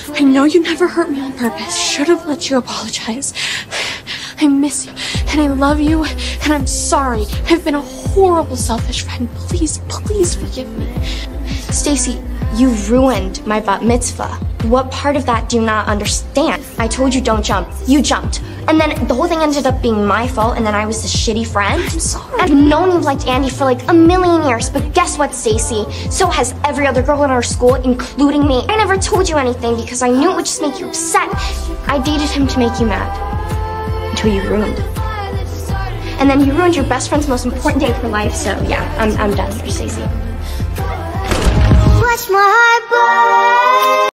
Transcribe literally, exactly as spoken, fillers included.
I know you never hurt me on purpose. Should have let you apologize. I miss you, and I love you, and I'm sorry. I've been a horrible, selfish friend. Please, please forgive me. Stacy, you ruined my bat mitzvah. What part of that do you not understand? I told you don't jump. You jumped. And then the whole thing ended up being my fault, and then I was the shitty friend. I'm sorry. I've known you've liked Andy for like a million years, but guess what, Stacy? So has every other girl in our school, including me. I never told you anything because I knew it would just make you upset. I dated him to make you mad. Until you ruined it. And then you ruined your best friend's most important day of her life, so yeah, I'm, I'm done here, Stacy. Watch my heart burn.